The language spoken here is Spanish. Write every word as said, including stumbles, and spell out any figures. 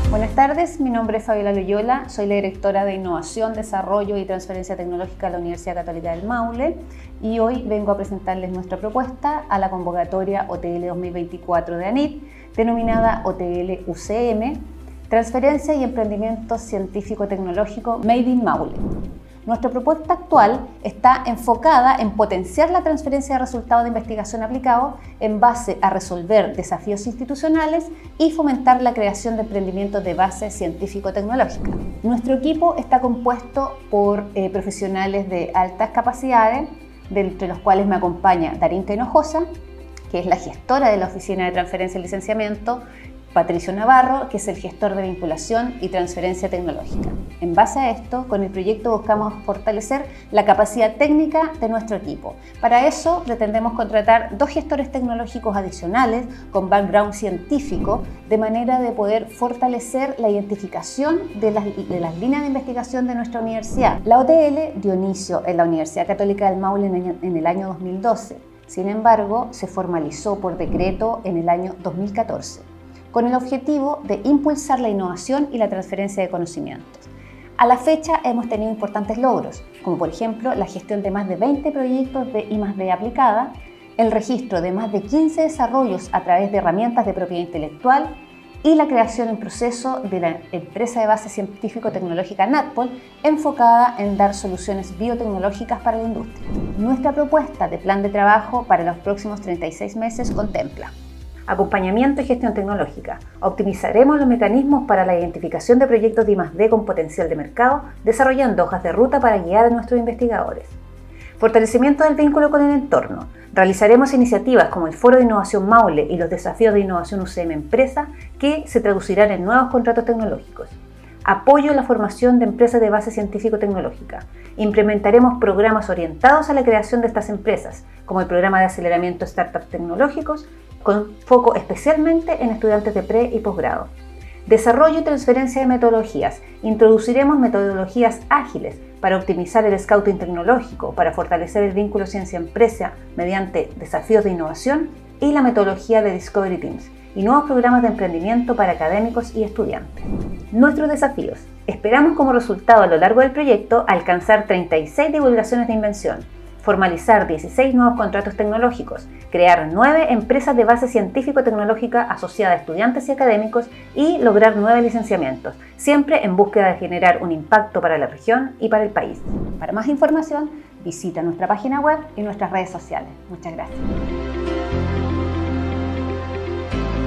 Buenas tardes, mi nombre es Fabiola Loyola, soy la directora de Innovación, Desarrollo y Transferencia Tecnológica de la Universidad Católica del Maule y hoy vengo a presentarles nuestra propuesta a la convocatoria O T L dos mil veinticuatro de ANIT, denominada O T L U C M, Transferencia y Emprendimiento Científico-Tecnológico Made in Maule. Nuestra propuesta actual está enfocada en potenciar la transferencia de resultados de investigación aplicados en base a resolver desafíos institucionales y fomentar la creación de emprendimientos de base científico-tecnológica. Nuestro equipo está compuesto por eh, profesionales de altas capacidades, de entre los cuales me acompaña Darinka Hinojosa, que es la gestora de la Oficina de Transferencia y Licenciamiento, Patricio Navarro, que es el gestor de vinculación y transferencia tecnológica. En base a esto, con el proyecto buscamos fortalecer la capacidad técnica de nuestro equipo. Para eso pretendemos contratar dos gestores tecnológicos adicionales con background científico, de manera de poder fortalecer la identificación de las, de las líneas de investigación de nuestra universidad. La O T L dio inicio en la Universidad Católica del Maule en, en el año dos mil doce. Sin embargo, se formalizó por decreto en el año dos mil catorce. Con el objetivo de impulsar la innovación y la transferencia de conocimientos. A la fecha hemos tenido importantes logros, como por ejemplo la gestión de más de veinte proyectos de I más D aplicada, el registro de más de quince desarrollos a través de herramientas de propiedad intelectual y la creación en proceso de la empresa de base científico-tecnológica NATPOL, enfocada en dar soluciones biotecnológicas para la industria. Nuestra propuesta de plan de trabajo para los próximos treinta y seis meses contempla acompañamiento y gestión tecnológica. Optimizaremos los mecanismos para la identificación de proyectos de I más D con potencial de mercado, desarrollando hojas de ruta para guiar a nuestros investigadores. Fortalecimiento del vínculo con el entorno. Realizaremos iniciativas como el Foro de Innovación Maule y los desafíos de innovación U C M Empresa, que se traducirán en nuevos contratos tecnológicos. Apoyo a la formación de empresas de base científico-tecnológica. Implementaremos programas orientados a la creación de estas empresas, como el programa de aceleramiento Startups Tecnológicos, con foco especialmente en estudiantes de pre y posgrado. Desarrollo y transferencia de metodologías. Introduciremos metodologías ágiles para optimizar el scouting tecnológico, para fortalecer el vínculo ciencia-empresa mediante desafíos de innovación y la metodología de Discovery Teams y nuevos programas de emprendimiento para académicos y estudiantes. Nuestros desafíos. Esperamos como resultado a lo largo del proyecto alcanzar treinta y seis divulgaciones de invención, formalizar dieciséis nuevos contratos tecnológicos, crear nueve empresas de base científico-tecnológica asociadas a estudiantes y académicos y lograr nueve licenciamientos, siempre en búsqueda de generar un impacto para la región y para el país. Para más información, visita nuestra página web y nuestras redes sociales. Muchas gracias.